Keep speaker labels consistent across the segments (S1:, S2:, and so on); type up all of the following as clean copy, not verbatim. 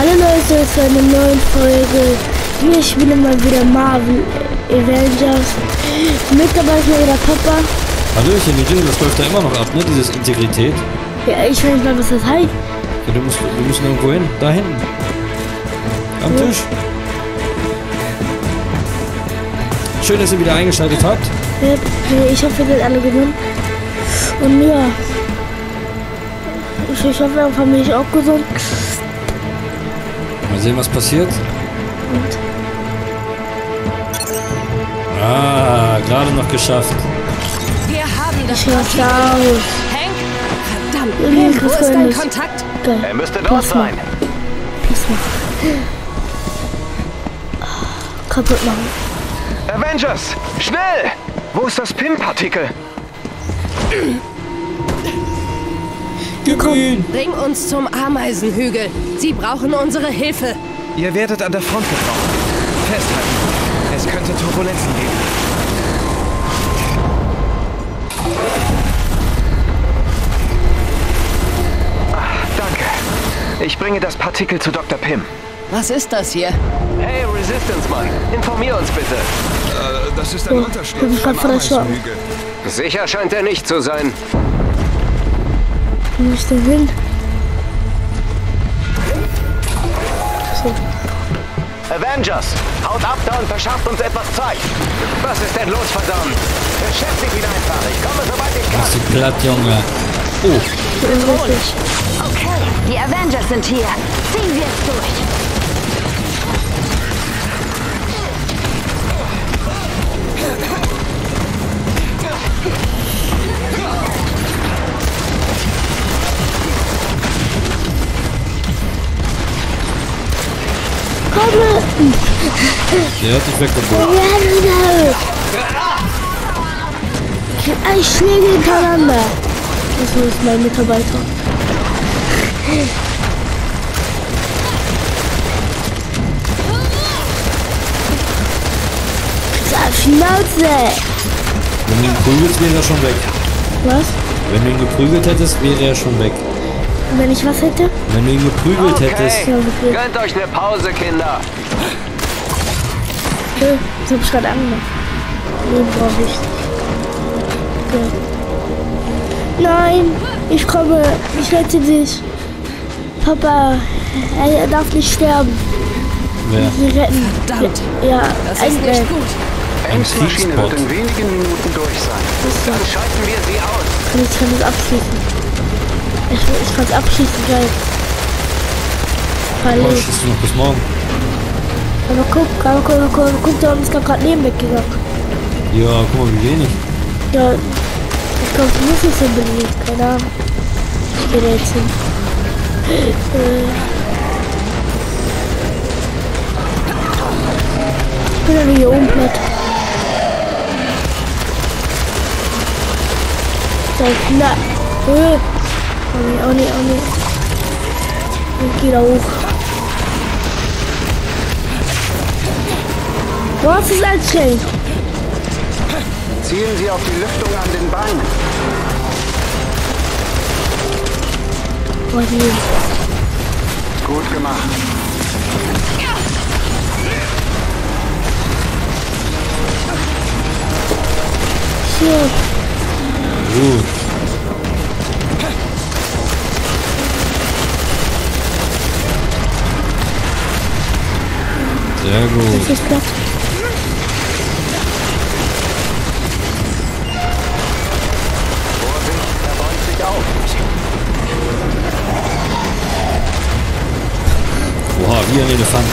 S1: Hallo Leute, zu einer neuen Folge. Wir spielen mal wieder Marvel Avengers. Mit dabei ist mal wieder Papa.
S2: Hallöchen, die Jingle, das läuft da immer noch ab, ne? Dieses Integrität.
S1: Ja, ich weiß nicht mal, was das heißt.
S2: Ja, wir müssen irgendwo hin. Da hinten. Am Tisch. Schön, dass ihr wieder eingeschaltet habt.
S1: Ja, ich hoffe, ihr seid alle gesund. Und ja, ich hoffe, eure Familie ist auch gesund.
S2: Mal sehen, was passiert.
S1: Und
S2: Gerade noch geschafft.
S3: Wir haben das
S1: ich hör's aus.
S3: Hank? Verdammt,
S1: Irgendwie
S3: Hank, wo ist dein
S1: ist
S3: Kontakt?
S1: geil.
S4: Er müsste dort sein.
S1: Plasma. Kaputt machen.
S4: Avengers! Schnell! Wo ist das PIM-Partikel?
S2: Gib ihn!
S3: Bring uns zum Ameisenhügel. Sie brauchen unsere Hilfe.
S4: Ihr werdet an der Front gebraucht. Festhalten. Es könnte Turbulenzen geben. Danke. Ich bringe das Partikel zu Dr. Pym.
S3: Was ist das hier?
S4: Hey, Resistance-Mann. Informier uns bitte.
S5: Das ist ein Unterschlupf
S1: ich bin grad
S5: beim
S1: voll erschrocken.
S5: Ameisenhügel.
S4: Sicher scheint er nicht zu sein.
S1: Wo muss ich denn hin? So.
S4: Avengers! Haut ab da und verschafft uns etwas Zeit. Was ist denn los, verdammt? Beschäftigt ihn einfach. Ich komme, sobald ich
S2: Mach
S4: kann.
S2: sie platt, Junge. Oh,
S1: Richtig.
S6: Okay, die Avengers sind hier. Ziehen wir es durch.
S1: Komme!
S2: der hat dich weggebogen.
S1: Ein Schläge hintereinander. Das ist mein Mitarbeiter. Schnauze!
S2: Wenn du ihn prügelst, wäre er schon weg.
S1: Was?
S2: Wenn du ihn geprügelt hättest, wäre er schon weg.
S1: Wenn ich was hätte?
S2: Wenn du ihn geprügelt hättest.
S4: Okay, gönnt euch eine Pause, Kinder.
S1: Okay, das hab ich gerade angemacht. Den brauche ich. Okay. Nein, ich komme. Ich rette dich. Papa, er darf nicht sterben.
S2: Wer?
S1: Sie retten.
S3: Verdammt.
S1: Ja,
S3: Das ist nicht
S1: Ant-Man.
S3: gut.
S4: Ems Maschine
S2: Kriegsbot.
S4: wird in wenigen Minuten durch sein. Dann schalten wir sie aus.
S1: Ich kann das abschließen. Ich kann es abschließen, geil.
S2: Oh,
S1: Parallel.
S2: schießt du noch bis morgen?
S1: Aber guck, da ist gerade Leben weggegangen.
S2: Ja, guck mal, wie wenig.
S1: Ja, ich glaube, du musst es so belegt. Keine Ahnung. Ich gehe da jetzt hin. Ich bin ja hier oben platt. Da ist na. Oh nee. Ich geh da hoch. Was ist anstrengend?
S4: Zielen Sie auf die Lüftung an den Beinen.
S1: Oh nee.
S4: Gut gemacht.
S1: Shit.
S2: Gut. Sehr gut.
S1: Das ist platt.
S4: Vorsicht, er bäumt sich auf.
S2: Oha, wie ein Elefant.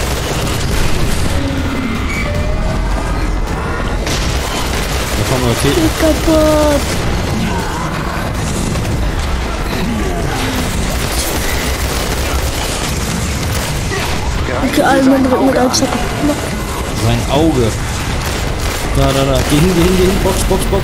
S2: Da kommen Raketen.
S1: Ist kaputt. Okay, alle Mann mit einem Schock.
S2: Sein Auge. Da. Geh hin. Box.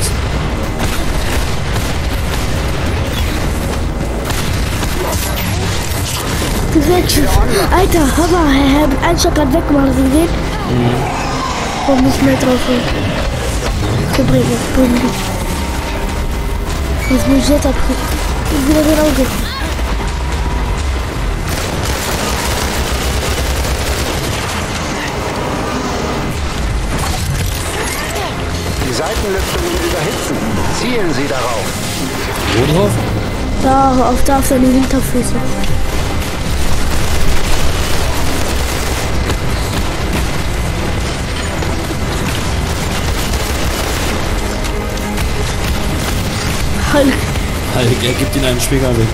S1: Alter, Hammer, Herr mit einem Schock hat weggemacht, hast du gesehen? Komm nicht mehr drauf. Bring mich. Jetzt muss ich jetzt abgucken. Ich will wieder Auge.
S4: Seitenlüftungen überhitzen. Zielen Sie darauf.
S2: Wo drauf?
S1: Da auf seine Hinterfüße. Hulk.
S2: Hulk, er gibt ihn einen Schwinger weg.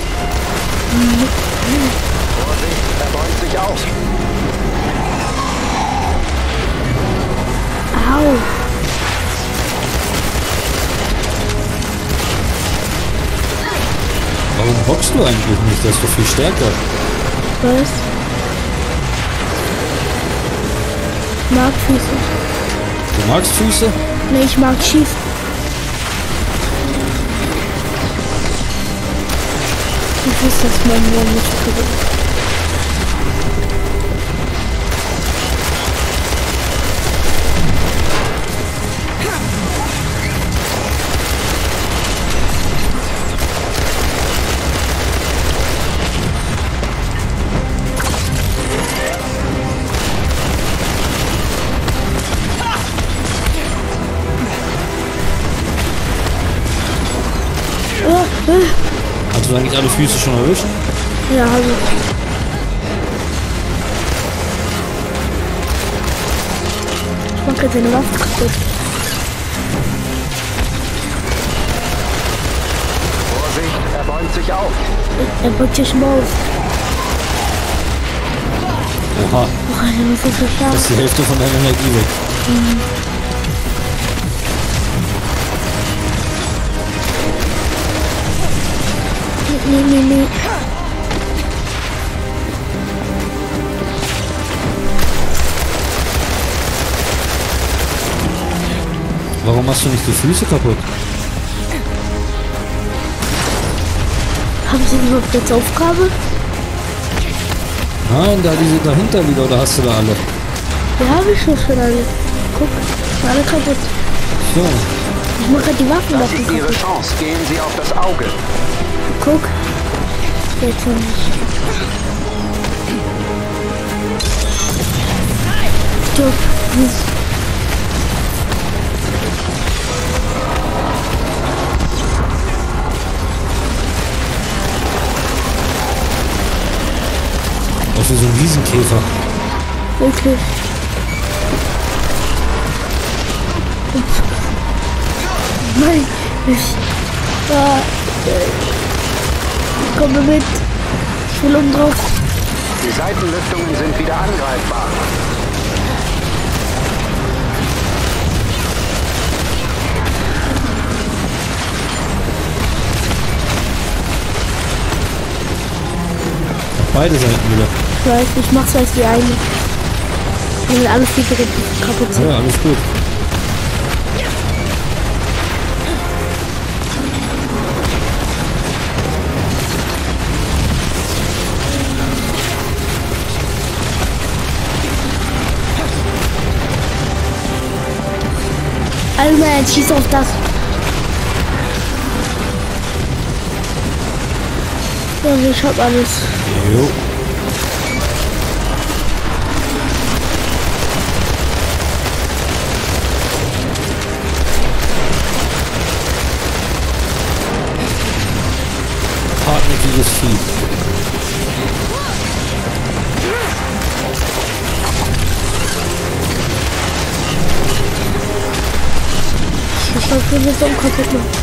S4: Vorsicht, er bäumt sich auf.
S1: Au.
S2: Warum boxst du eigentlich nicht? Der ist doch viel stärker.
S1: Was? Ich mag Füße.
S2: Du magst Füße?
S1: Nee, ich mag Schießen. Ich weiß, dass man nur nicht verrückt.
S2: Hast du eigentlich alle Füße schon erwischt?
S1: Ja, also. Ich mach jetzt eine Waffe kaputt.
S4: Vorsicht, er bäumt sich auf.
S1: Er beugt sich mal auf.
S2: Oha,
S1: Oh, Alter, was ist so
S2: das
S1: stark?
S2: ist die Hälfte von deiner Energie weg.
S1: Nee.
S2: Warum machst du nicht die Füße kaputt?
S1: Haben Sie überhaupt jetzt Aufgabe?
S2: Nein, da diese dahinter wieder, oder hast du da alle?
S1: Ja, habe ich schon alle. Guck, alle kaputt.
S2: So,
S1: Ich mache halt die Waffen
S4: Das
S1: davon
S4: ist Ihre
S1: kaputt.
S4: Chance. Gehen Sie auf das Auge.
S1: Guck. Jetzt noch nicht. Stopp.
S2: auch wie so ein Riesenkäfer.
S1: Wirklich. Nein, ich komme mit. Ich will oben drauf.
S4: Die Seitenlüftungen sind wieder angreifbar.
S2: Beide Seiten wieder.
S1: Ich weiß, ich mach's als die eine. Wenn alle vier kaputt sind.
S2: Ja, alles gut.
S1: Alter, schieß auf das. Ja, ich hab alles.
S2: Jo. Hartnäckiges Vieh.
S1: Ich hab den jetzt auch kaputt machen.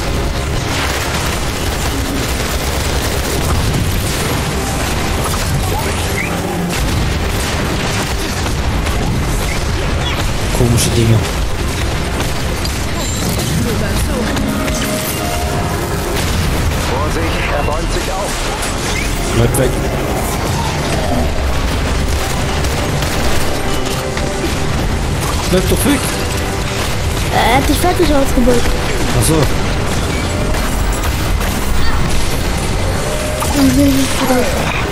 S2: Komische Dinge.
S4: Vorsicht, er bäumt sich auf.
S2: Bleib weg. Bleib doch weg.
S1: Er hat dich fertig ausgebaut.
S2: Achso.
S1: Dann will ich nicht wieder.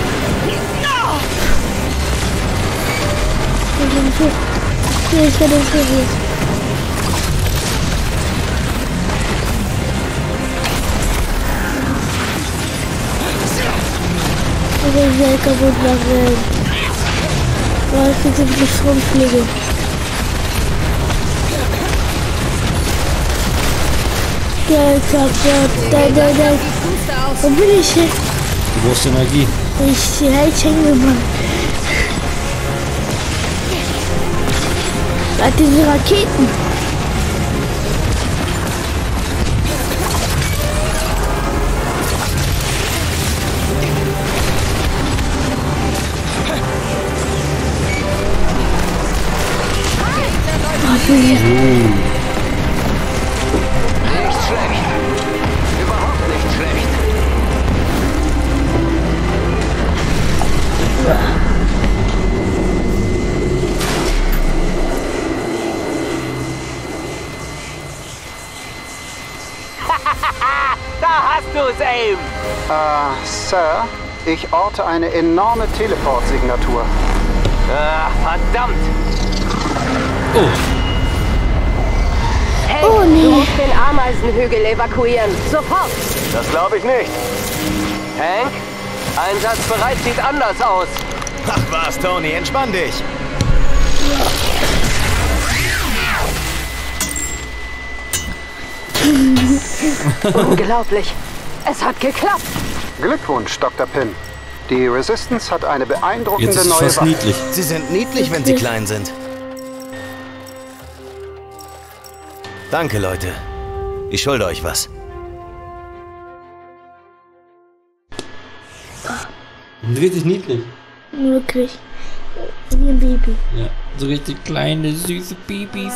S1: Ich werde es hier. Ich will sehr kaputt machen. Weil ich jetzt die Stromschläge. Wo bin ich hin?
S2: Du brauchst Energie.
S1: Ich hänge geblieben. Diese Raketen.
S4: Nicht schlecht. Überhaupt nicht schlecht. Da hast du's, Aim.
S7: Sir, ich orte eine enorme Teleport-Signatur.
S4: Verdammt.
S2: Oh.
S3: Hey,
S1: Oh, nee.
S3: du musst den Ameisenhügel evakuieren. Sofort!
S4: Das glaube ich nicht. Hank, einsatzbereit sieht anders aus. Ach was, Tony, entspann dich.
S3: Unglaublich. Es hat geklappt.
S7: Glückwunsch, Dr. Pym. Die Resistance hat eine beeindruckende
S2: Jetzt ist es
S7: neue
S2: fast
S7: Waffe.
S2: niedlich.
S4: Sie sind niedlich, wenn sie klein sind. Danke, Leute. Ich schulde euch was.
S2: Richtig niedlich.
S1: Wirklich. Wie ein Baby.
S2: Ja, so richtig kleine, süße Babys.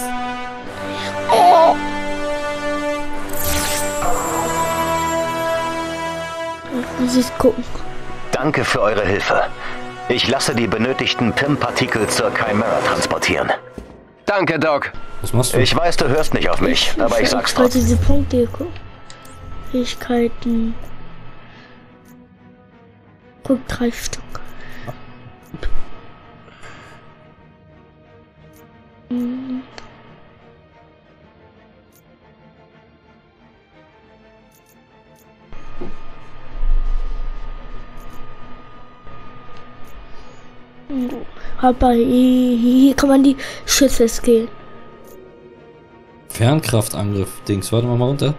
S1: Muss ich gucken.
S4: Danke für eure Hilfe. Ich lasse die benötigten PIM-Partikel zur Chimera transportieren. Danke, Doc.
S2: Was machst du?
S4: Ich weiß, du hörst nicht auf mich, aber ich sag's
S1: Ich wollte
S4: trotzdem.
S1: diese Punkte gucken. Fähigkeiten. Guck, 3 Stück. Aber hier kann man die Schüsse skillen.
S2: Fernkraftangriff, Dings. Warte mal runter.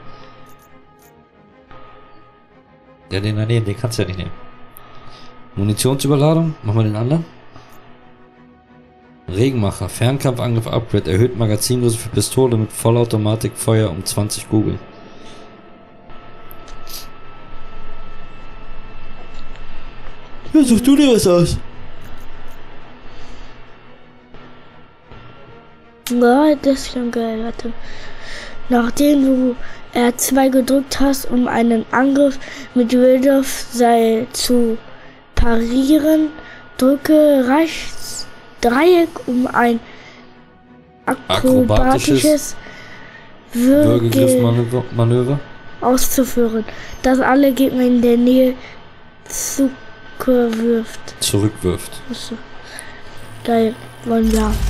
S2: Ja, den daneben, den kannst du ja nicht nehmen. Munitionsüberladung, machen wir den anderen. Regenmacher, Fernkampfangriff Upgrade, erhöht Magazingröße für Pistole mit Vollautomatikfeuer um 20 Kugeln. Ja, such du dir was aus.
S1: Ja, das ist schon geil, warte. Nachdem du R2 gedrückt hast, um einen Angriff mit Wildorf-Seil zu parieren, drücke rechts Dreieck, um ein akrobatisches
S2: Würgegriffsmanöver.
S1: auszuführen, das alle Gegner in der Nähe zurückwirft. Achso. Geil, wollen wir haben.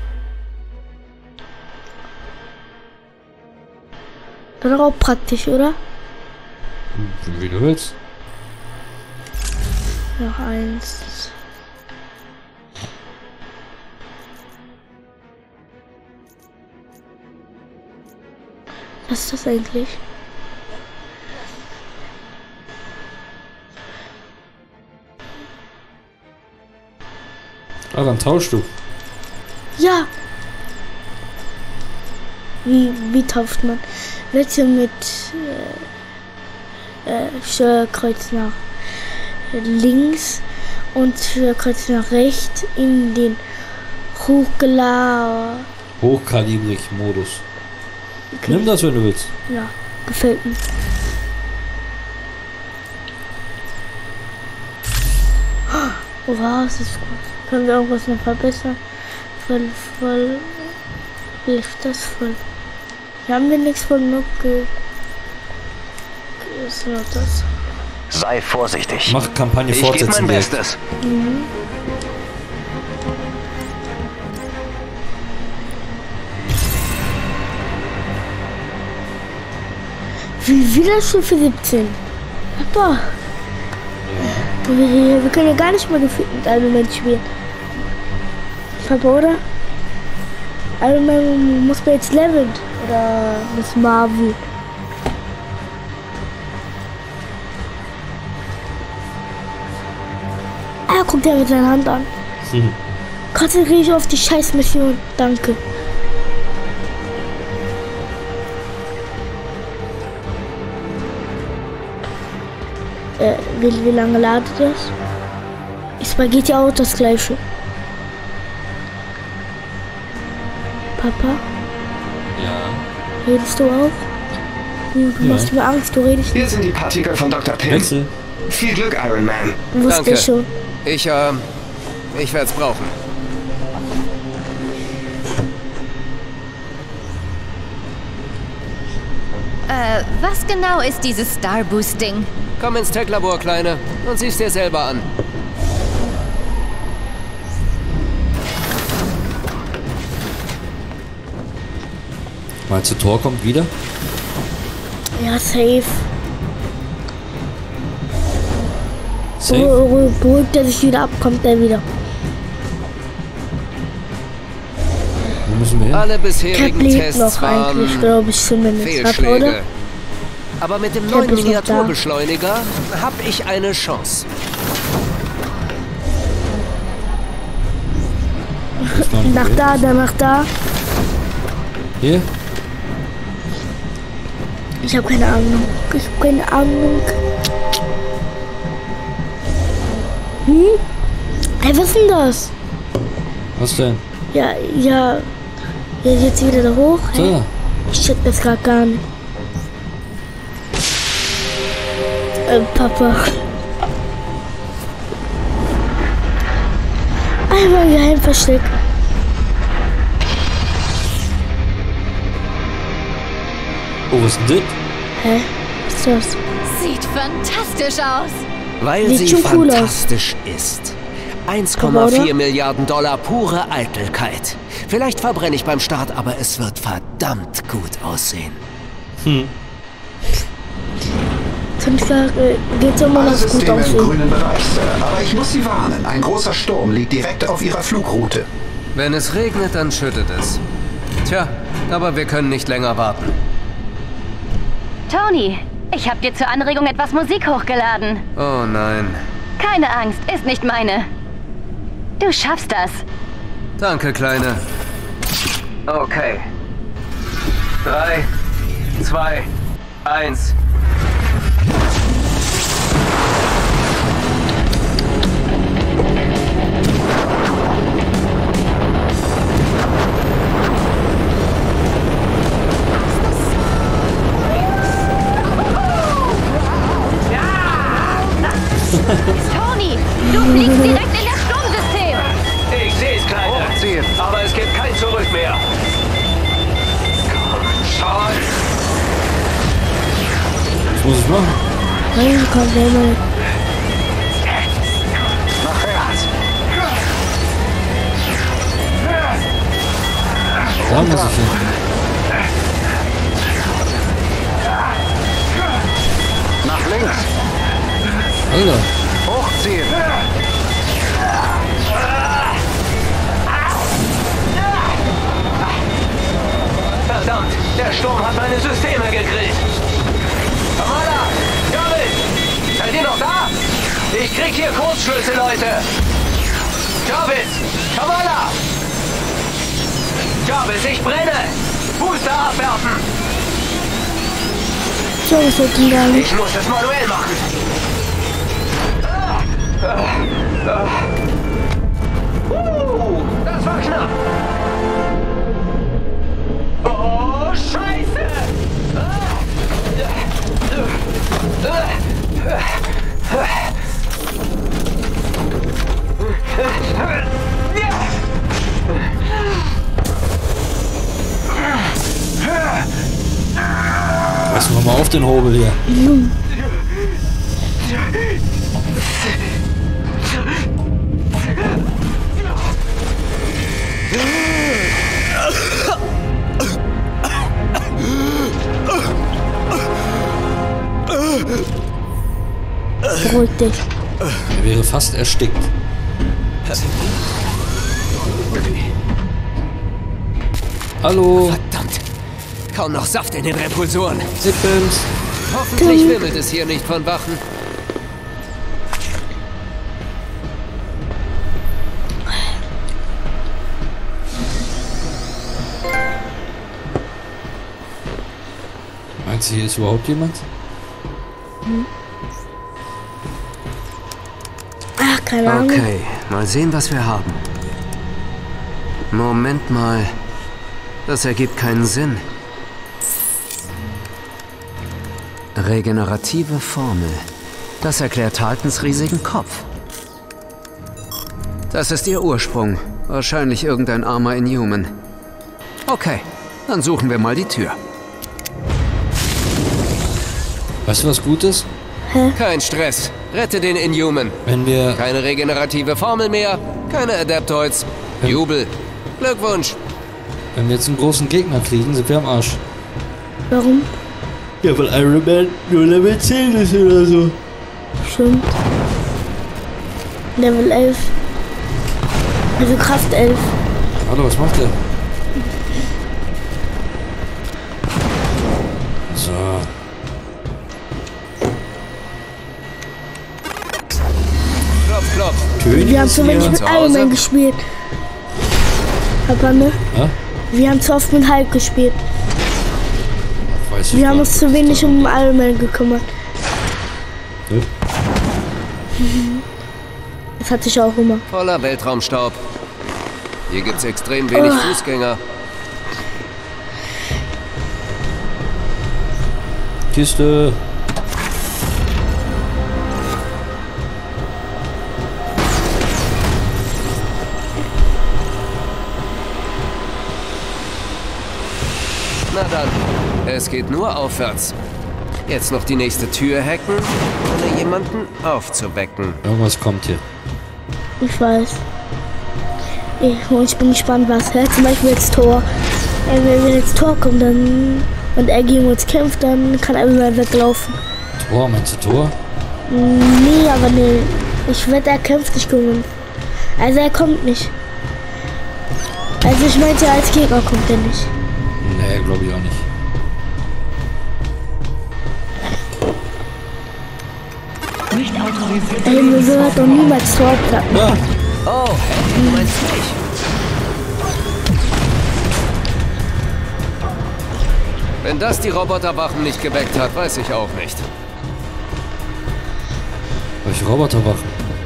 S1: Das ist auch praktisch, oder?
S2: Wie du willst.
S1: Noch eins. Was ist das eigentlich?
S2: Ah, dann tauschst du.
S1: Ja! Wie tauft man? Welche mit Steuerkreuz nach links und Steuerkreuz nach rechts in den
S2: Hochkalibrig Modus. Okay. Nimm das, wenn du willst.
S1: Ja, gefällt mir. Oh, wow, das ist gut. Können wir irgendwas noch verbessern? Voll. Hilft das voll. Hier haben wir nichts von Nuke. Ist nur das.
S4: Sei vorsichtig.
S2: Mach Kampagne
S4: Ich gebe
S2: fortsetzen.
S4: mein
S2: direkt.
S4: Bestes.
S1: Wie wieder schon für 17? Papa. Wir können ja gar nicht mehr gefühlt mit Iron Man spielen. Papa, oder? Iron Man muss man jetzt leveln. Oder Miss Marvel. guckt er mit seiner Hand an. Konzentriere dich auf die Scheißmission. Danke. Wie lange ladet das? Ist bei GTA auch das gleiche. Papa?
S2: Ja.
S1: Redest du auch? Du machst mir Angst, du redest
S5: Hier
S1: nicht.
S5: sind die Partikel von Dr. Pym.
S2: Wechsel.
S5: Viel Glück, Iron Man.
S1: Wusste
S3: Danke.
S1: ich schon.
S3: Ich werde es brauchen.
S6: Was genau ist dieses Starboost-Ding?
S3: Komm ins Tech-Labor, Kleine, und sieh's dir selber an.
S2: Meinst du, Thor kommt wieder?
S1: Ja, safe.
S2: Safe?
S1: Beruhigt er sich wieder ab, kommt er wieder.
S2: Wo müssen wir hin?
S3: Alle
S1: Cap
S3: bisherigen
S1: lebt
S3: Tests
S1: noch eigentlich,
S3: waren
S1: glaube ich zumindest. Papa, oder?
S3: Fehlschläge. Aber mit dem
S1: Cap
S3: neuen
S1: ist noch
S3: Miniaturbeschleuniger habe ich eine Chance.
S2: Ist noch nicht
S1: Nach
S2: gewählt.
S1: da, danach da.
S2: Hier?
S1: Ich habe keine Ahnung. Ich habe keine Ahnung. Hey, was ist denn das?
S2: Was denn?
S1: Ja, jetzt wieder da hoch. Hey,
S2: So.
S1: ich check das gerade gar nicht. Papa. Einmal geheim versteckt.
S2: Oh, was ist denn das?
S1: Hä? Was ist das?
S6: Sieht fantastisch aus.
S3: Weil
S1: Sieht
S3: sie
S1: schon cool aus.
S3: fantastisch ist.
S1: Aber,
S3: 1,4
S1: oder?
S3: Milliarden Dollar pure Eitelkeit. Vielleicht verbrenne ich beim Start, aber es wird verdammt gut aussehen.
S1: Fünffach geht's immer
S7: Alle
S1: noch gut
S7: Systeme im
S1: aussehen.
S7: grünen Bereich, Sir. Aber ich muss Sie warnen. Ein großer Sturm liegt direkt auf Ihrer Flugroute.
S3: Wenn es regnet, dann schüttet es. Tja, aber wir können nicht länger warten.
S6: Tony, ich habe dir zur Anregung etwas Musik hochgeladen.
S3: Oh nein.
S6: Keine Angst, ist nicht meine. Du schaffst das.
S3: Danke, Kleine. Okay. 3, 2, 1.
S6: Tony, du fliegst direkt in das Sturmsystem.
S4: Ich sehe es, Kleine.
S7: Hochziehen.
S4: Aber es gibt kein Zurück mehr. Komm schon.
S2: Was muss ich machen?
S1: Nein, kommt der immer.
S7: Nach rechts.
S2: Da muss ich hin.
S7: Nach links.
S2: Alter.
S7: Hochziehen.
S4: Verdammt, der Sturm hat meine Systeme gegrillt. Kamala! Jarvis! Seid ihr noch da? Ich krieg hier Kurzschlüsse, Leute! Jarvis! Kamala! Jarvis, ich brenne! Booster abwerfen!
S1: So, was wird denn gar nicht?
S4: Ich muss es manuell machen! Das war knapp! Oh, Scheiße!
S2: Lass mal auf den Hobel hier.
S1: Beruhig dich.
S2: Er wäre fast erstickt. Hallo.
S3: Verdammt. Kaum noch Saft in den Repulsoren.
S2: Sippens.
S3: Hoffentlich wimmelt es hier nicht von Wachen.
S2: Meinst du, hier ist überhaupt jemand?
S1: Ach, keine Ahnung.
S3: Okay, mal sehen, was wir haben. Moment mal. Das ergibt keinen Sinn. Regenerative Formel. Das erklärt Haltens riesigen Kopf. Das ist ihr Ursprung. Wahrscheinlich irgendein armer Inhuman. Okay, dann suchen wir mal die Tür.
S2: Weißt du, was gut ist?
S3: Kein Stress. Rette den Inhuman.
S2: Wenn wir...
S3: Keine regenerative Formel mehr, keine Adaptoids. Jubel. Glückwunsch.
S2: Wenn wir jetzt einen großen Gegner kriegen, sind wir am Arsch.
S1: Warum?
S2: Ja, weil Iron Man nur Level 10 ist oder so.
S1: Stimmt. Level 11. Also Kraft 11.
S2: Hallo, was macht der? So.
S3: Klopf, klopf.
S2: König
S1: Wir haben
S2: ist
S1: zu wenig
S2: hier.
S1: mit
S3: zu
S1: Iron
S3: Hause?
S1: Man gespielt. Papa, ne?
S2: Ja?
S1: Wir haben zu oft mit Hulk gespielt.
S2: Weiß ich
S1: Wir
S2: gar
S1: haben uns
S2: nicht.
S1: zu wenig um Iron Man gekümmert.
S2: Ja.
S1: Das hatte ich auch immer.
S3: Voller Weltraumstaub. Hier gibt's extrem wenig Fußgänger.
S2: Kiste.
S3: Na dann, es geht nur aufwärts. Jetzt noch die nächste Tür hacken, ohne jemanden aufzuwecken.
S2: Irgendwas kommt hier.
S1: Ich weiß. Ich bin gespannt, was. Ja, zum Beispiel jetzt Tor. Wenn jetzt Tor kommt dann und er gegen uns kämpft, dann kann er immer weglaufen.
S2: Tor, meinst du Tor?
S1: Nee, aber nee. Ich wette, er kämpft nicht gegen uns. Also er kommt nicht. Also ich meinte, als Gegner kommt er nicht.
S2: Nee, glaube ich auch nicht.
S1: Ey, mir wird doch niemals Tor klappen.
S2: Ah,
S3: Oh, hä? Du meinst mich? Wenn das die Roboterwachen nicht geweckt hat, weiß ich auch nicht.
S2: welche Roboterwachen?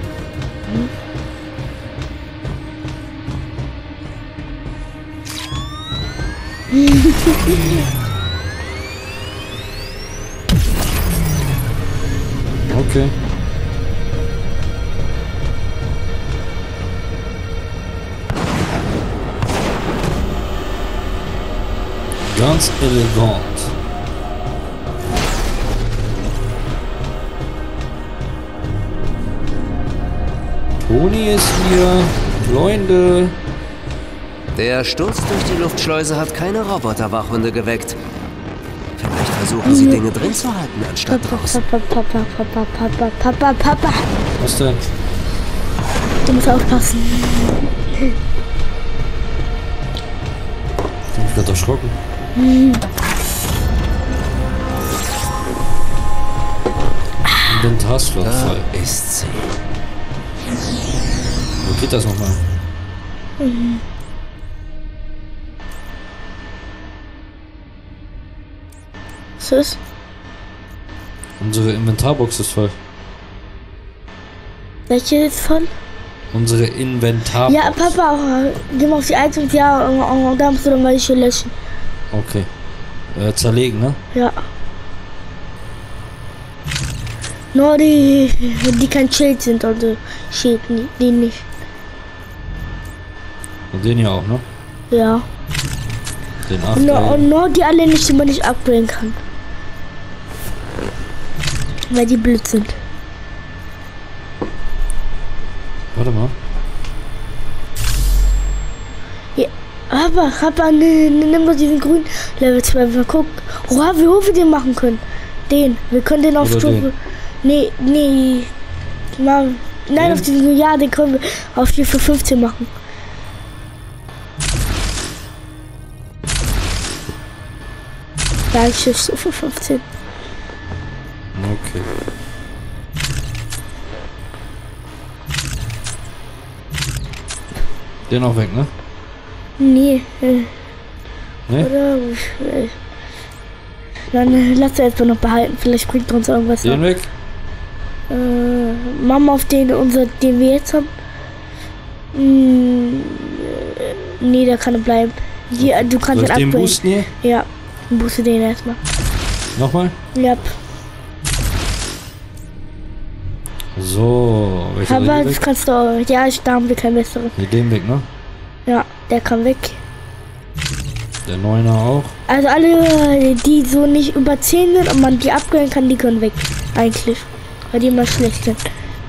S2: Okay. Ganz elegant. Toni ist hier. Freunde.
S3: Der Sturz durch die Luftschleuse hat keine Roboterwachhunde geweckt. Vielleicht versuchen sie Dinge drin zu halten, anstatt draußen.
S1: Papa.
S2: Was denn?
S1: Du musst aufpassen.
S2: Ich bin gerade erschrocken. Inventarslot voll.
S3: Da ist sie.
S2: Wo geht das nochmal?
S1: Was ist?
S2: Unsere Inventarbox ist voll.
S1: Welche ist von?
S2: Unsere Inventarbox.
S1: Ja, Papa, geh mal auf die Items, ja, und da musst du dann mal die löschen.
S2: Okay. Zerlegen, ne?
S1: Ja. Nur die kein Schild sind, also Schild, die nicht.
S2: Und den hier auch, ne?
S1: Ja.
S2: Den
S1: Und
S2: 8.
S1: nur die alle nicht, die man nicht upgraden kann. Weil die blöd sind.
S2: Warte mal.
S1: Ja, aber nimm doch diesen grünen Level 12. Mal guck, wie hoch wir den machen können. Den. Wir können den auf
S2: Oder
S1: Stufe. Nee. Nein,
S2: Den?
S1: auf diesen. Ja, den können wir auf Stufe 15 machen. Ja, ich Stufe 15.
S2: Okay. Den auch weg, ne?
S1: Nee.
S2: Ne?
S1: Oder? Dann lass er erstmal noch behalten. Vielleicht bringt er uns irgendwas.
S2: Den weg?
S1: Mama auf den wir jetzt haben. Nee, der kann bleiben. Hier, du kannst
S2: Soll ich den
S1: upgraden.
S2: boosten hier?
S1: Ja, booste den erstmal.
S2: Nochmal?
S1: Ja.
S2: So, welcher
S1: Aber
S2: soll
S1: das
S2: weg?
S1: kannst du auch. Ja, da haben wir keinen besseren.
S2: Nee, den weg, ne?
S1: Ja, der kann weg.
S2: Der 9er auch.
S1: Also alle, die so nicht über 10 sind und man die upgraden kann, die können weg. Eigentlich. Weil die immer schlecht sind.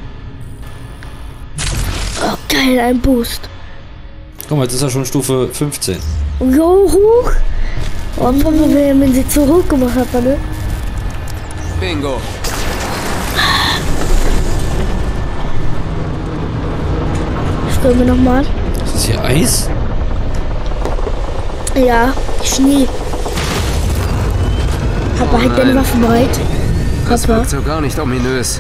S1: Oh, geil, ein Boost.
S2: Guck mal, jetzt ist er schon Stufe 15.
S1: Jo, hoch. Oh, wenn sie zu hoch gemacht hat, ne?
S3: Bingo.
S1: Springen wir nochmal.
S2: Ist das hier Eis?
S1: Ja, Schnee. Papa, halt deine Waffen bereit.
S3: Das
S1: Papa.
S3: wirkt so gar nicht ominös.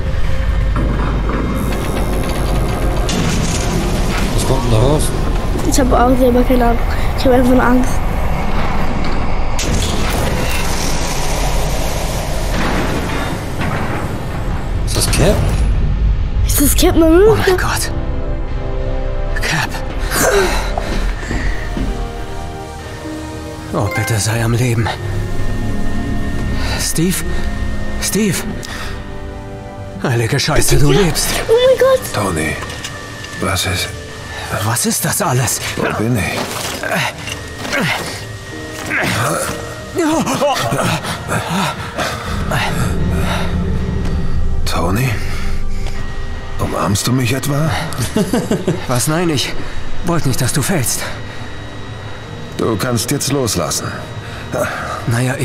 S2: Was kommt denn da raus?
S1: Ich habe auch selber keine Ahnung. Ich habe einfach nur Angst.
S2: Ist das Cap?
S1: Ist das Captain
S3: Oh
S1: America?
S3: mein Gott. Cap. Oh, bitte sei am Leben. Steve? Steve? Heilige Scheiße, du lebst.
S1: Oh mein Gott.
S5: Tony, was ist?
S3: Was ist das alles?
S5: Wo bin ich? Tony? Umarmst du mich etwa?
S3: Was? Nein, ich wollte nicht, dass du fällst.
S5: Du kannst jetzt loslassen.
S3: Naja,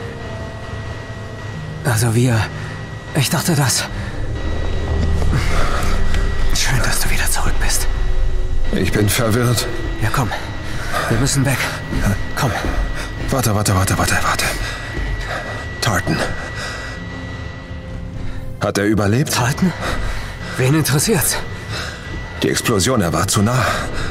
S3: Also ich dachte das. Schön, dass du wieder zurück bist.
S5: Ich bin verwirrt.
S3: Ja, komm. Wir müssen weg. Komm.
S5: Warte. Tartan. Hat er überlebt?
S3: Tartan? Wen interessiert's?
S5: Die Explosion, er war zu nah.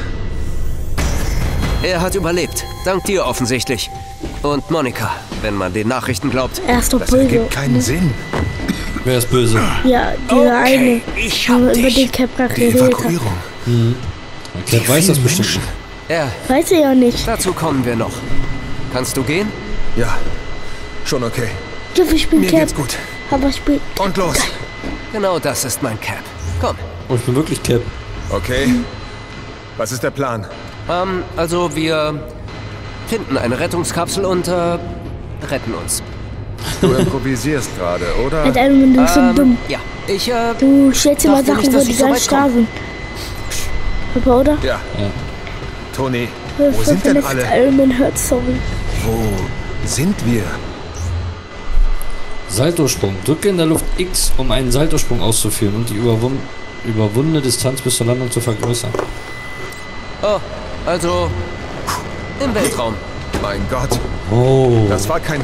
S3: Er hat überlebt. Dank dir offensichtlich. Und Monika, wenn man den Nachrichten glaubt.
S1: Er ist doch
S5: Das
S1: böse.
S5: ergibt keinen Sinn.
S2: Wer ist böse?
S1: Ja, dieser eine.
S3: ich
S1: Über den Cap gerade
S5: Die
S1: geredet hat.
S5: Evakuierung.
S2: Cap weiß das bestimmt
S5: Menschen.
S2: nicht.
S3: Ja,
S1: Weiß er ja nicht.
S3: dazu kommen wir noch. Kannst du gehen?
S5: Ja, schon okay.
S1: Ja, wir spielen
S5: Mir
S1: Cap.
S5: geht's gut.
S1: Aber spielt.
S5: Und los.
S3: Genau das ist mein Cap. Komm.
S2: Oh, ich bin wirklich Cap.
S5: Okay. Was ist der Plan?
S3: Also wir finden eine Rettungskapsel und retten uns.
S5: Du improvisierst gerade, oder?
S1: Halt einen, du bist so dumm.
S3: Ja, ich
S1: Du stellst dir mal
S3: dachte
S1: Sachen
S3: nicht,
S1: vor,
S3: dass
S1: die
S3: ich so
S1: gar
S3: weit
S1: nicht da
S3: komme.
S1: sind. Papa, oder?
S5: Ja.
S2: Ja.
S5: Tony, wo sind denn alle?
S1: Iron Man hört, sorry.
S5: Wo sind wir?
S2: Saltosprung. Drücke in der Luft X, um einen Saltosprung auszuführen und die überwundene Distanz bis zur Landung zu vergrößern.
S3: Oh, also im Weltraum.
S5: Mein Gott,
S2: Oh.
S5: das war kein...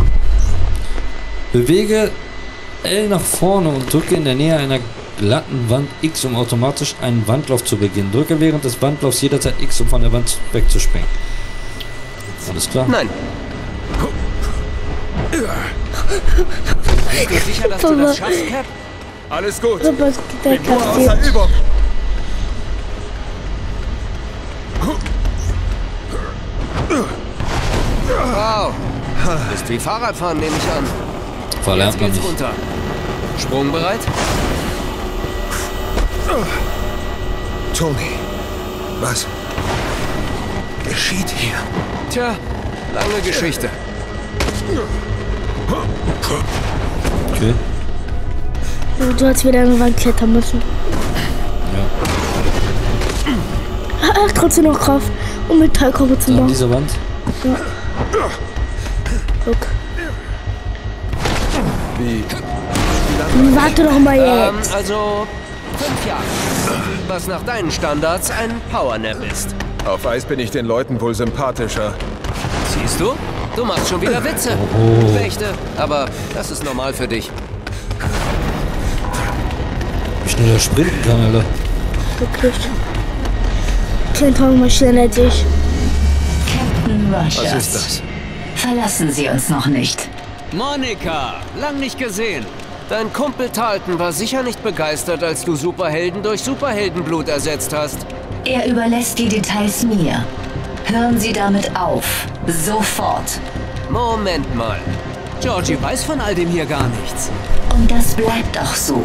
S2: Bewege L nach vorne und drücke in der Nähe einer glatten Wand X, um automatisch einen Wandlauf zu beginnen. Drücke während des Wandlaufs jederzeit X, um von der Wand wegzuspringen. Alles klar?
S3: Nein. Bist du sicher, dass du das schaffst, Cap?
S5: Alles gut.
S1: Papa, der
S5: Nur
S1: Cap
S5: außer
S1: steht.
S5: Übung.
S3: Wow. Bist wie Fahrradfahren, nehme ich an.
S2: Verlernt
S3: Jetzt
S2: man
S3: geht's
S2: nicht.
S3: runter. Sprungbereit?
S5: Tony, was geschieht hier?
S3: Tja, lange Geschichte.
S2: Okay.
S1: Du hast wieder eine Wand klettern müssen.
S2: Ja.
S1: Ach, trotzdem noch Kraft. Und Metallkörper zum
S2: An
S1: Bauen.
S2: dieser Wand.
S1: Guck.
S5: Wie?
S1: Warte doch mal jetzt.
S3: Also 5 Jahre. Was nach deinen Standards ein Powernap ist.
S5: Auf Eis bin ich den Leuten wohl sympathischer.
S3: Siehst du? Du machst schon wieder Witze.
S2: Oh.
S3: Fechte, aber das ist normal für dich.
S2: Wie schnell er sprinten kann, Alter.
S1: Wirklich. Kein Traum mal schneller als ich.
S6: Captain
S5: Was
S6: Rogers.
S5: ist das?
S6: Verlassen Sie uns noch nicht.
S3: Monika, lang nicht gesehen. Dein Kumpel Talton war sicher nicht begeistert, als du Superhelden durch Superheldenblut ersetzt hast.
S6: Er überlässt die Details mir. Hören Sie damit auf. Sofort.
S3: Moment mal. Georgie weiß von all dem hier gar nichts.
S6: Und das bleibt auch so.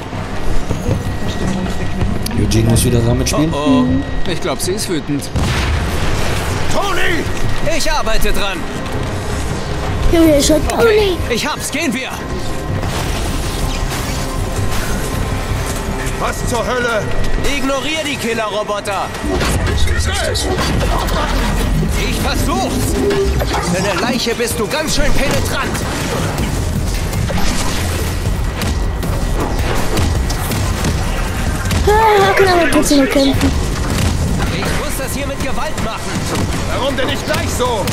S2: Eugene muss wieder damit spielen.
S3: Oh, ich glaube, sie ist wütend. Tony! Ich arbeite dran.
S1: Junge, schon Tony.
S3: Ich hab's, gehen wir.
S5: Was zur Hölle?
S3: Ignorier die Killerroboter. Ich versuch's. Für eine Leiche bist du ganz schön penetrant.
S1: Ah, kann aber trotzdem noch kämpfen.
S3: Ich muss das hier mit Gewalt machen.
S5: Warum denn nicht gleich so?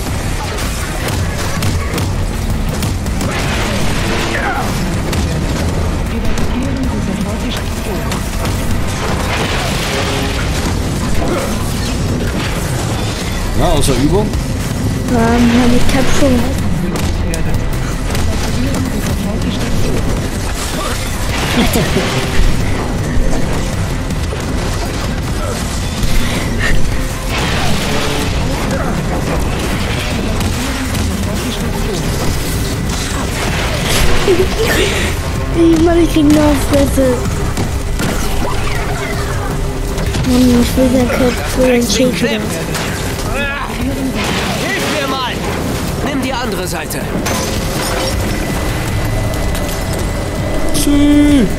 S2: Ja, außer Übung.
S1: Mit Kämpfung. Mann, ich krieg nur auf Fresse. Mann, ich will den Kopf für den Schild.
S3: Hilf mir mal. Nimm die andere Seite.
S2: Eugene!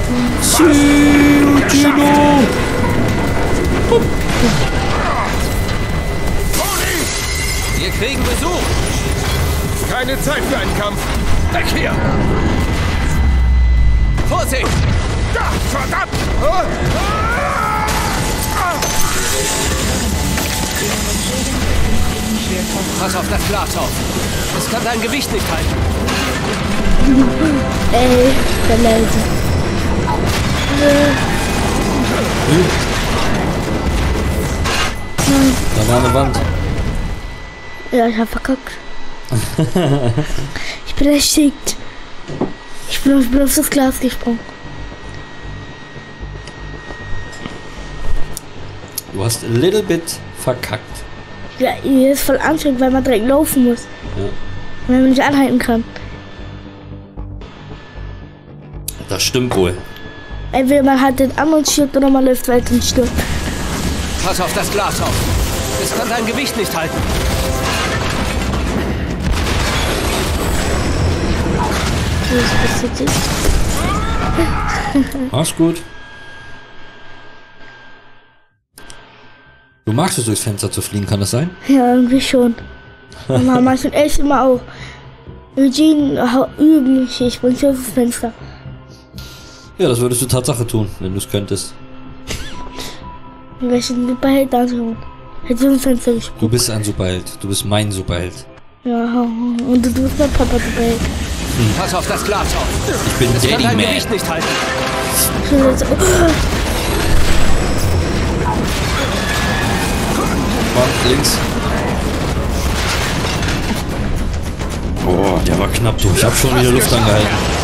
S3: Wir kriegen Besuch.
S5: Keine Zeit für einen Kampf. Weg hier!
S3: Vorsicht!
S5: Da, verdammt!
S3: Pass auf das Glas auf. Es kann dein Gewicht nicht halten.
S1: Ey, der Leute.
S2: Da war eine Wand.
S1: Ja, ich hab verkackt. Ich bin erstickt. Ich bin auf das Glas gesprungen.
S2: Du hast a little bit verkackt.
S1: Ja, hier ist voll anstrengend, weil man direkt laufen muss.
S2: Ja.
S1: Weil man nicht anhalten kann.
S2: Das stimmt wohl.
S1: Entweder man hat den anderen stirbt oder man läuft weiter und stirbt.
S3: Pass auf das Glas auf. Es kann dein Gewicht nicht halten.
S1: Was passiert jetzt?
S2: Mach's gut. Du magst es, durchs Fenster zu fliegen, kann das sein?
S1: Ja, irgendwie schon. Aber mach ich echt immer auch. Eugene üben mich, ich bring hier aufs Fenster.
S2: Ja, das würdest du Tatsache tun, wenn du es könntest.
S1: Welchen Superheld anschauen. Hätte so ein Fenster gesprungen.
S2: Du bist ein Superheld. Du bist mein Superheld.
S1: Ja, und du bist mein Papa Superheld.
S3: Pass auf das Glas auf.
S2: Ich bin
S3: Es kann
S2: Daddy
S3: dein
S2: Man.
S3: Gewicht nicht halten.
S2: Komm, links. Boah, der war knapp, du. Ich hab schon wieder Luft angehalten.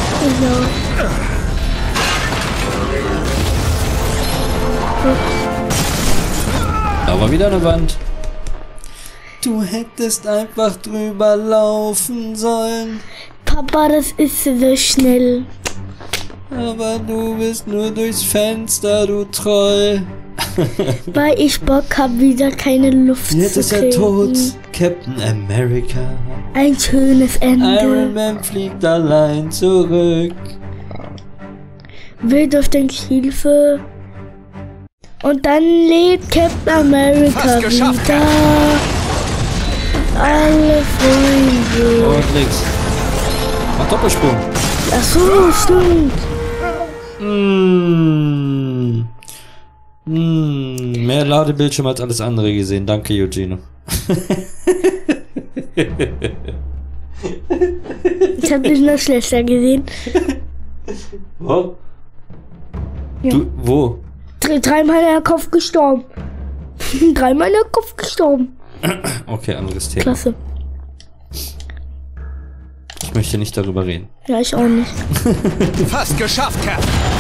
S2: Da war wieder eine Wand. Du hättest einfach drüber laufen sollen.
S1: Papa, das ist so schnell.
S2: Aber du bist nur durchs Fenster, du Troll.
S1: Weil ich Bock hab, wieder keine Luft
S2: Jetzt
S1: zu
S2: ist er
S1: kriegen.
S2: tot. Captain America.
S1: Ein schönes
S2: Iron
S1: Ende.
S2: Man fliegt allein zurück.
S1: Will durch den Hilfe. Und dann lebt Captain America
S3: Fast geschafft.
S1: wieder. Alle Freunde.
S2: Und links. Mach Doppelsprung.
S1: Ach so, stimmt.
S2: Mehr Ladebildschirm als alles andere gesehen. Danke, Eugene.
S1: Ich hab dich noch schlechter gesehen.
S2: Wo?
S1: Ja.
S2: Du, wo?
S1: Dreimal in der Kopf gestorben. Dreimal in der Kopf gestorben.
S2: Okay, anderes Thema.
S1: Klasse.
S2: möchte nicht darüber reden.
S1: Ja, ich auch nicht.
S3: Fast geschafft, Cap.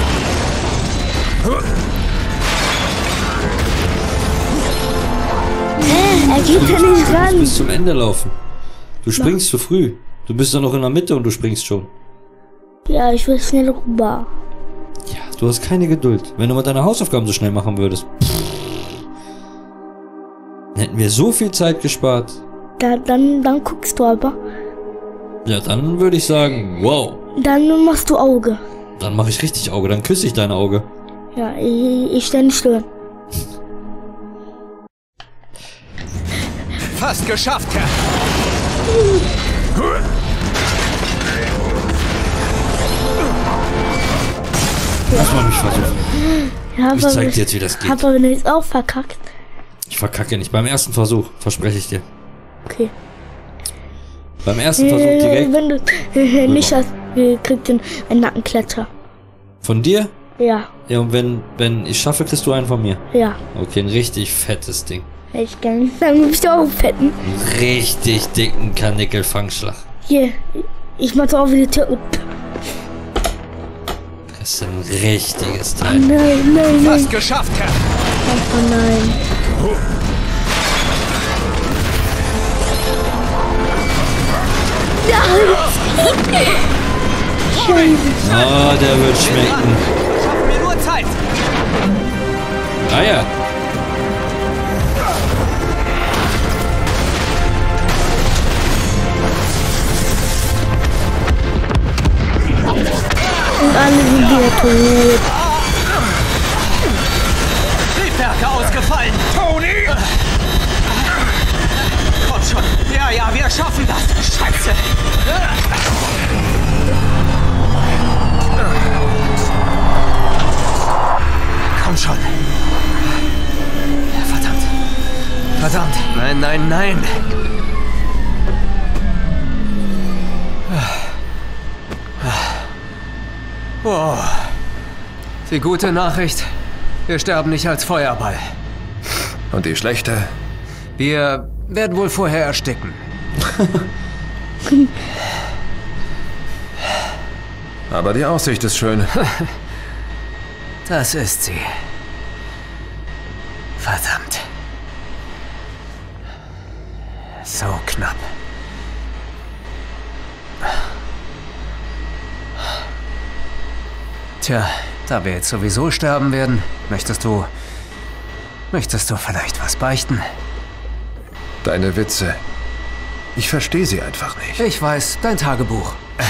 S1: Er geht ja nicht
S2: Du musst
S1: ran.
S2: bis zum Ende laufen. Du springst zu früh. Du bist doch noch in der Mitte und du springst schon.
S1: Ja, ich will schnell rüber.
S2: Ja, du hast keine Geduld. Wenn du mal deine Hausaufgaben so schnell machen würdest. Dann hätten wir so viel Zeit gespart.
S1: Dann guckst du aber.
S2: Ja, dann würde ich sagen, wow.
S1: Dann machst du Auge.
S2: Dann mache ich richtig Auge. Dann küsse ich dein Auge.
S1: Ja, ich stelle nicht stören.
S3: Fast geschafft, Cap.
S2: Lass mal mich versuchen.
S1: Ja,
S2: Ich zeig dir jetzt, wie das geht.
S1: Hab aber jetzt auch verkackt.
S2: Ich verkacke nicht. Beim ersten Versuch, verspreche ich dir.
S1: Okay.
S2: Beim ersten Versuch direkt.
S1: Wenn du nicht hast, kriegst du einen Nackenkletter.
S2: Von dir?
S1: Ja,
S2: Ja, und wenn ich schaffe, kriegst du einen von mir.
S1: ja.
S2: Okay, ein richtig fettes Ding.
S1: Hätte ich gerne. Dann bist du auch fetten.
S2: Einen richtig dicken Karnickelfangschlag.
S1: Hier, ich mach so auch wieder Tür.
S2: Das ist ein richtiges Teil.
S1: Nein.
S3: Fast geschafft, Cap.
S1: Oh nein.
S2: Ah, der wird schmecken.
S3: Schaffen wir nur Zeit.
S2: Ah ja.
S1: Und alle sind wieder tot.
S4: Triebwerke ausgefallen. Tony! Komm schon. Ja, wir schaffen das. Scheiße. Komm schon. Verdammt. Nein. Oh. Die gute Nachricht, wir sterben nicht als Feuerball.
S5: Und die schlechte?
S3: Wir werden wohl vorher ersticken.
S5: Aber die Aussicht ist schön.
S3: Das ist sie. Verdammt. So knapp. Tja, da wir jetzt sowieso sterben werden, möchtest du vielleicht was beichten?
S5: Deine Witze. Ich verstehe sie einfach nicht.
S3: Ich weiß, dein Tagebuch.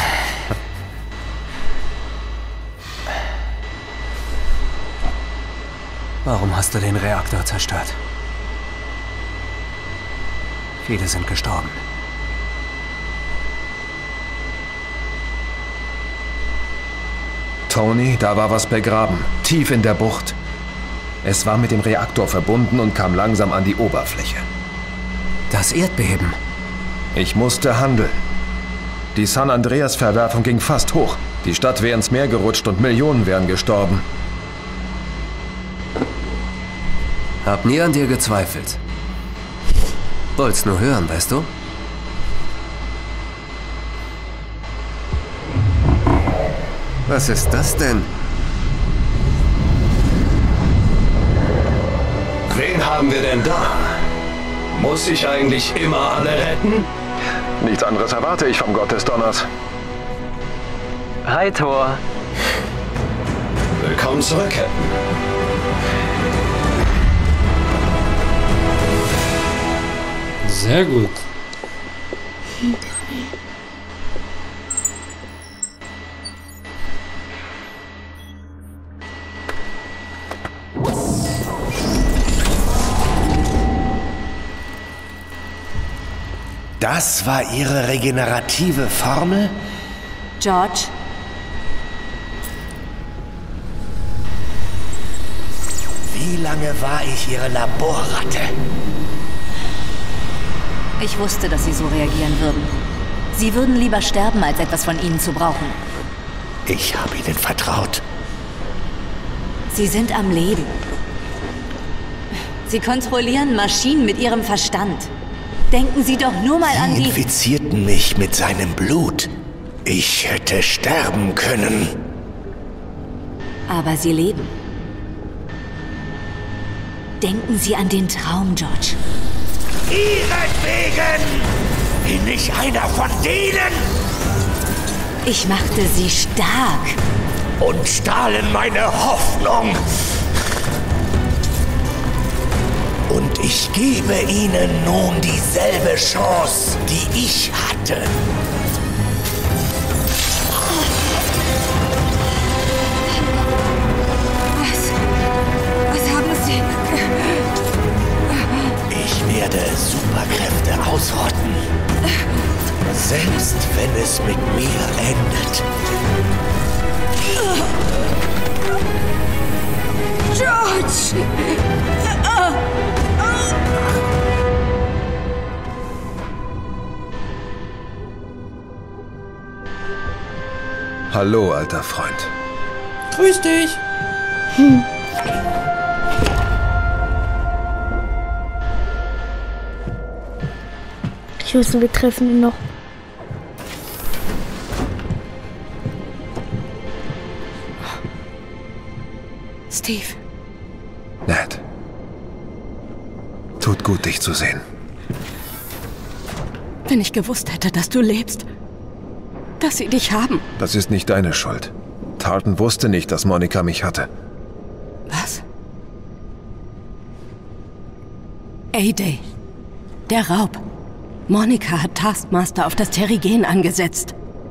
S3: Warum hast du den Reaktor zerstört? Viele sind gestorben.
S5: Tony, da war was begraben. Tief in der Bucht. Es war mit dem Reaktor verbunden und kam langsam an die Oberfläche.
S3: Das Erdbeben.
S5: Ich musste handeln. Die San Andreas-Verwerfung ging fast hoch. Die Stadt wäre ins Meer gerutscht und Millionen wären gestorben.
S3: Hab nie an dir gezweifelt. Wollt's nur hören, weißt du? Was ist das denn?
S8: Wen haben wir denn da? Muss ich eigentlich immer alle retten?
S5: Nichts anderes erwarte ich vom Gott des Donners.
S4: Hi, Thor.
S8: Willkommen zurück, Captain.
S2: Sehr gut.
S9: Das war Ihre regenerative Formel?
S6: George?
S9: Wie lange war ich Ihre Laborratte?
S6: Ich wusste, dass Sie so reagieren würden. Sie würden lieber sterben, als etwas von Ihnen zu brauchen.
S9: Ich habe Ihnen vertraut.
S6: Sie sind am Leben. Sie kontrollieren Maschinen mit Ihrem Verstand. Denken Sie doch nur mal an
S9: Sie
S6: die...
S9: infizierten mich mit seinem Blut. Ich hätte sterben können.
S10: Aber Sie leben. Denken Sie an den Traum, George.
S9: Ihretwegen bin ich einer von denen.
S10: Ich machte Sie stark.
S9: Und stahlen meine Hoffnung. Und ich gebe ihnen nun dieselbe Chance, die ich hatte.
S10: Was haben Sie?
S9: Ich werde Superkräfte ausrotten. Selbst wenn es mit mir endet.
S10: George!
S5: Hallo, alter Freund.
S2: Grüß dich.
S1: Ich wusste, wir treffen ihn noch.
S10: Steve.
S5: Ned. Tut gut, dich zu sehen.
S10: Wenn ich gewusst hätte, dass du lebst, dass sie dich haben.
S5: Das ist nicht deine Schuld. Tarleton wusste nicht, dass Monica mich hatte.
S10: Was? A-Day. Der Raub. Monica hat Taskmaster auf das Terrigen angesetzt.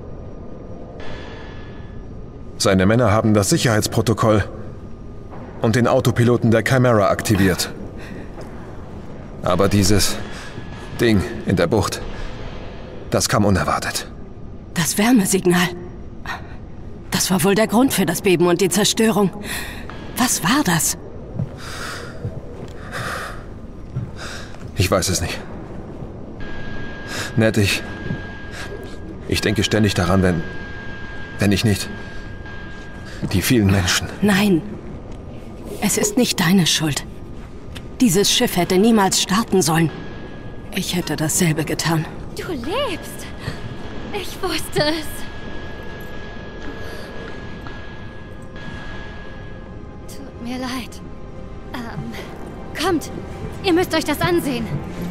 S5: Seine Männer haben das Sicherheitsprotokoll und den Autopiloten der Chimera aktiviert. Aber dieses Ding in der Bucht, das kam unerwartet.
S10: Das Wärmesignal. Das war wohl der Grund für das Beben und die Zerstörung. Was war das?
S5: Ich weiß es nicht. Ned, ich denke ständig daran, wenn ich nicht... Die vielen Menschen.
S10: Nein. Es ist nicht deine Schuld. Dieses Schiff hätte niemals starten sollen. Ich hätte dasselbe getan.
S11: Du lebst. Ich wusste es. Tut mir leid. Kommt. Ihr müsst euch das ansehen.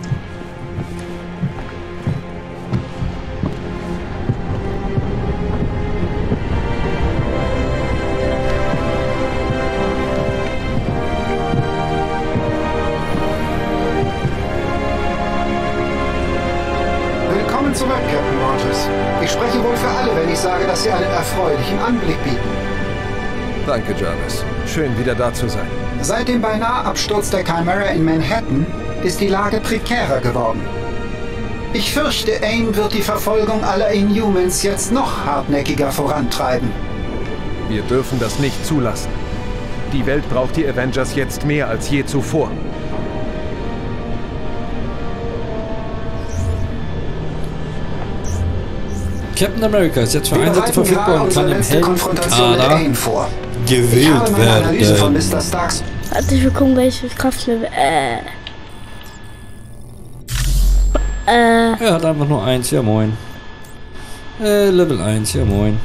S7: Willkommen zurück, Captain Rogers. Ich spreche wohl für alle, wenn ich sage, dass Sie einen erfreulichen Anblick bieten.
S5: Danke, Jarvis. Schön, wieder da zu sein.
S7: Seit dem beinahe Absturz der Chimera in Manhattan ist die Lage prekärer geworden. Ich fürchte, AIM wird die Verfolgung aller Inhumans jetzt noch hartnäckiger vorantreiben.
S5: Wir dürfen das nicht zulassen. Die Welt braucht die Avengers jetzt mehr als je zuvor.
S2: Captain America ist jetzt für Einsätze verfügbar und kann im Heldenkader gewählt werden.
S1: Warte, ich will gucken, welches Kraftlevel.
S2: Er hat einfach nur 1, ja moin. Level 1, ja moin.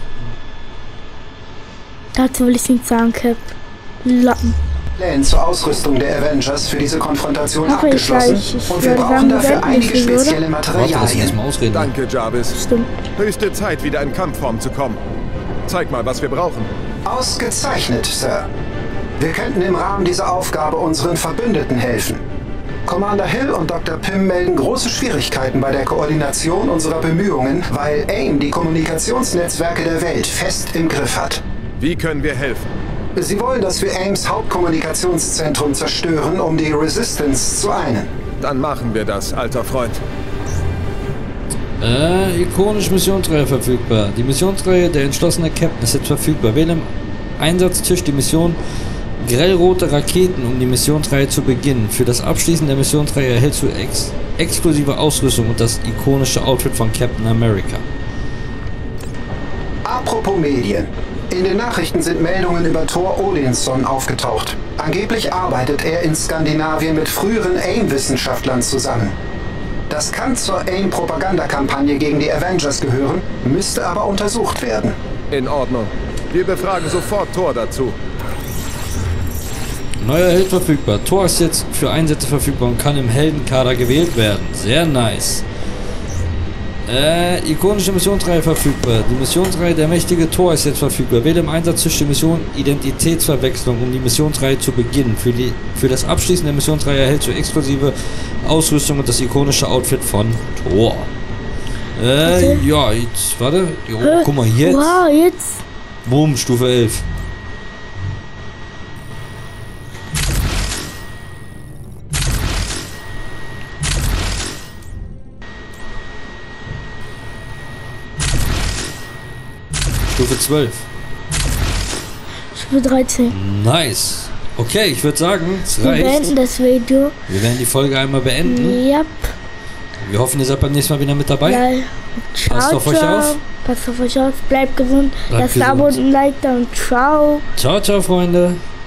S1: Dazu will ich nichts sagen, Cap. Lappen.
S7: Pläne zur Ausrüstung der Avengers für diese Konfrontation
S1: Aber
S7: abgeschlossen und wir brauchen dafür einige spezielle Materialien.
S5: Danke, Jarvis.
S1: Stimmt.
S5: Höchste Zeit, wieder in Kampfform zu kommen. Zeig mal, was wir brauchen.
S7: Ausgezeichnet, Sir. Wir könnten im Rahmen dieser Aufgabe unseren Verbündeten helfen. Commander Hill und Dr. Pym melden große Schwierigkeiten bei der Koordination unserer Bemühungen, weil AIM die Kommunikationsnetzwerke der Welt fest im Griff hat.
S5: Wie können wir helfen?
S7: Sie wollen, dass wir AIMs Hauptkommunikationszentrum zerstören, um die Resistance zu einen.
S5: Dann machen wir das, alter Freund.
S2: Ikonisch Missionsreihe verfügbar. Die Missionsreihe der entschlossene Captain ist jetzt verfügbar. Wähle im Einsatztisch die Mission Grellrote Raketen, um die Missionsreihe zu beginnen. Für das Abschließen der Missionsreihe erhältst du exklusive Ausrüstung und das ikonische Outfit von Captain America.
S7: Apropos Medien. In den Nachrichten sind Meldungen über Thor Odinson aufgetaucht. Angeblich arbeitet er in Skandinavien mit früheren AIM-Wissenschaftlern zusammen. Das kann zur AIM-Propagandakampagne gegen die Avengers gehören, müsste aber untersucht werden.
S5: In Ordnung. Wir befragen sofort Thor dazu.
S2: Neuer Held verfügbar. Thor ist jetzt für Einsätze verfügbar und kann im Heldenkader gewählt werden. Sehr nice. Ikonische Missionsreihe verfügbar. Die Missionsreihe Der mächtige Thor ist jetzt verfügbar. Wähle im Einsatz zwischen der Mission Identitätsverwechslung, um die Missionsreihe zu beginnen. Für das Abschließen der Missionsreihe erhältst du exklusive Ausrüstung und das ikonische Outfit von Thor. Ja, jetzt, warte. Jo, guck mal, jetzt.
S1: Wow, jetzt.
S2: Boom, Stufe 11. Stufe 12.
S1: Stufe 13.
S2: Nice. Okay, ich würde sagen, es
S1: Wir
S2: reicht.
S1: beenden das Video.
S2: Wir werden die Folge einmal beenden.
S1: Yep.
S2: Wir hoffen, ihr seid beim nächsten Mal wieder mit dabei.
S1: Ja. Ciao,
S2: Passt auf euch auf.
S1: Passt auf euch auf. Bleibt gesund.
S2: Bleibt
S1: Lasst ein Abo und ein Like da und ciao.
S2: Ciao, ciao, Freunde.